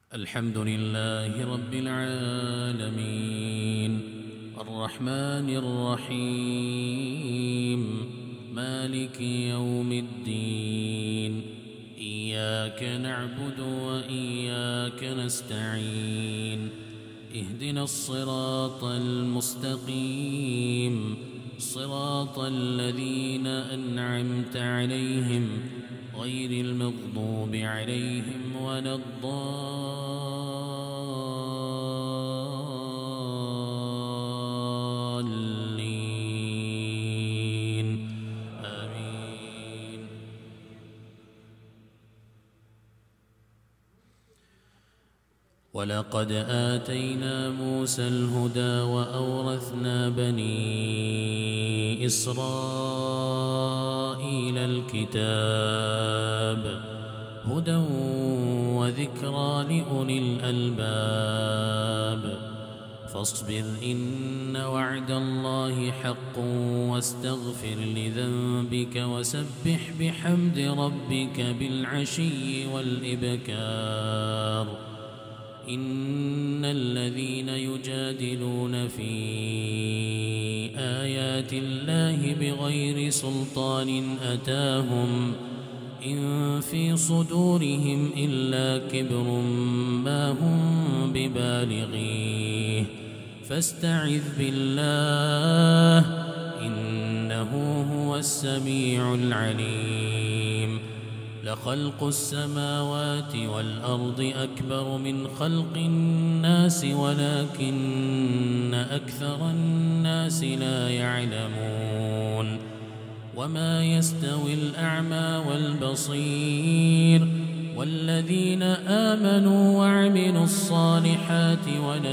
الحمد لله رب العالمين الرحمن الرحيم مالك يوم الدين إياك نعبد وإياك نستعين اهدنا الصراط المستقيم صراط الذين أنعمت عليهم غير المغضوب عليهم ولا الضالين آمين. ولقد آتينا موسى الهدى وأورثنا بني إسرائيل الكتاب هدى وذكرى لأولي الألباب فاصبر إن وعد الله حق واستغفر لذنبك وسبح بحمد ربك بالعشي والإبكار إن الذين يجادلون في آيات الله بغير سلطان أتاهم إن في صدورهم إلا كبر ما هم ببالغيه فاستعذ بالله إنه هو السميع العليم. لخلق السماوات والأرض أكبر من خلق الناس ولكن أكثر الناس لا يعلمون. وما يستوي الأعمى والبصير والذين آمنوا وعملوا الصالحات ولا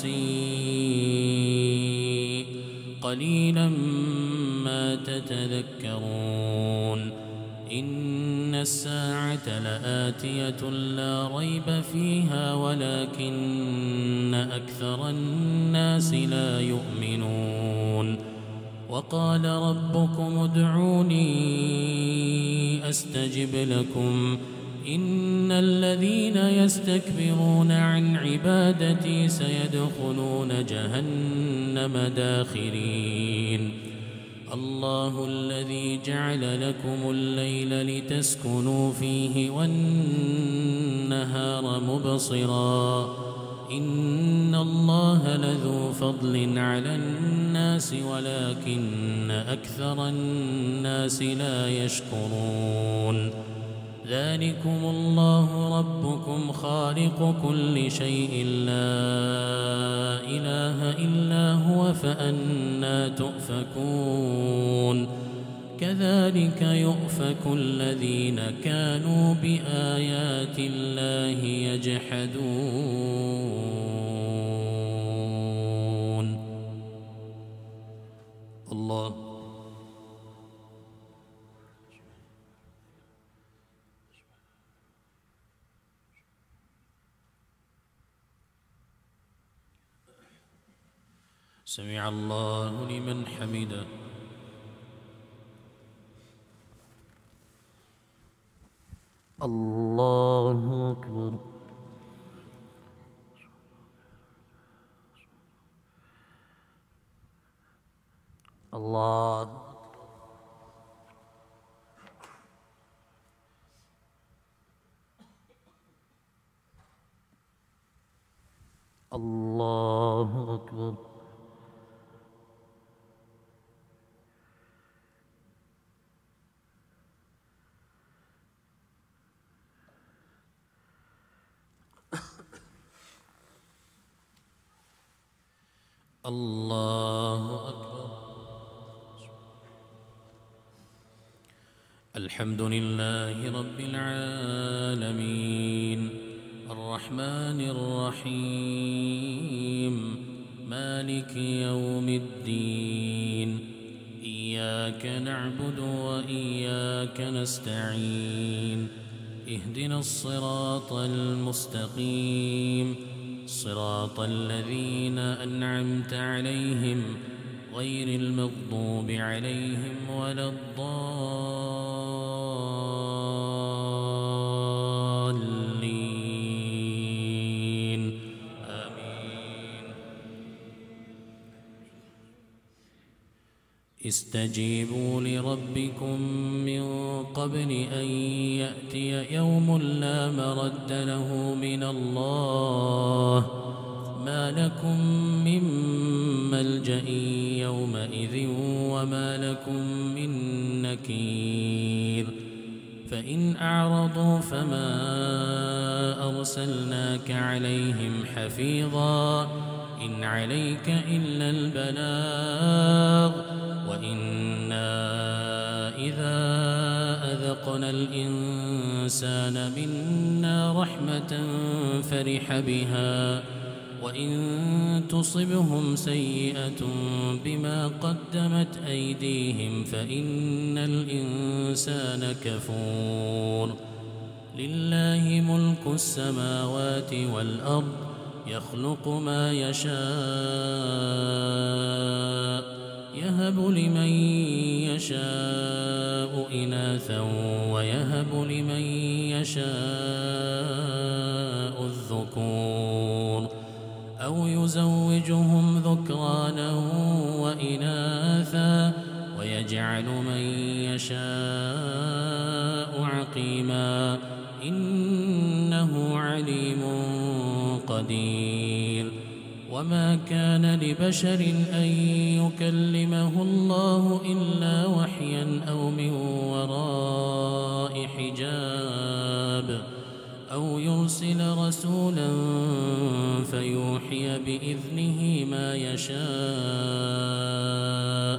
المسيء قليلا ما تتذكرون. إن الساعة لآتية لا ريب فيها ولكن أكثر الناس لا يؤمنون. وقال ربكم ادعوني أستجب لكم إن الذين يستكبرون عن عبادتي سيدخلون جهنم داخرين. الله الذي جعل لكم الليل لتسكنوا فيه والنهار مبصرا إن الله لذو فضل على الناس ولكن أكثر الناس لا يشكرون. ذلكم الله ربكم خالق كل شيء لا إله إلا هو فأنى تؤفكون. كذلك يؤفك الذين كانوا بآيات الله يجحدون. الله سمع الله لمن حمده. الله أكبر. الله الله أكبر. الله أكبر. الحمد لله رب العالمين الرحمن الرحيم مالك يوم الدين إياك نعبد وإياك نستعين اهدنا الصراط المستقيم صراط الذين أنعمت عليهم غير المغضوب عليهم ولا الضالين استجيبوا لربكم من قبل أن يأتي يوم لا مرد له من الله ما لكم من ملجأ يومئذ وما لكم من نكير فإن أعرضوا فما أرسلناك عليهم حفيظا إن عليك إلا البلاغ وإنا إذا أذقنا الإنسان منا رحمة فرح بها وإن تصبهم سيئة بما قدمت أيديهم فإن الإنسان كفور لله ملك السماوات والأرض يخلق ما يشاء يهب لمن يشاء إناثا ويهب لمن يشاء الذكور أو يزوجهم ذكرانا وإناثا ويجعل من يشاء عقيما إنه عليم قدير وما كان لبشر أن يكلمه الله إلا وحيا أو من وراء حجاب أو يرسل رسولا فيوحي بإذنه ما يشاء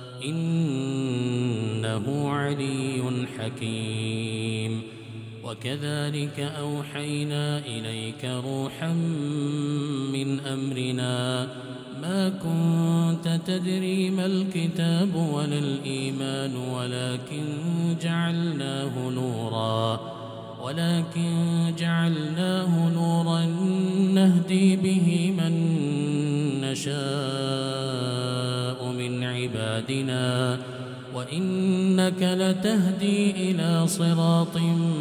إنه علي حكيم وكذلك أوحينا إليك روحا من أمرنا ما كنت تدري ما الكتاب ولا الإيمان ولكن جعلناه نورا نهدي به من نشاء من عبادنا وإنك لتهدي إلى صراط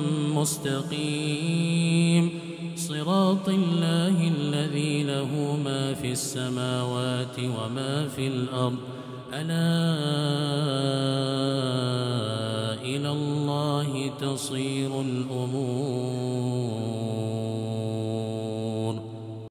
مستقيم صراط الله الذي له ما في السماوات وما في الأرض ألا إلى الله تصير الأمور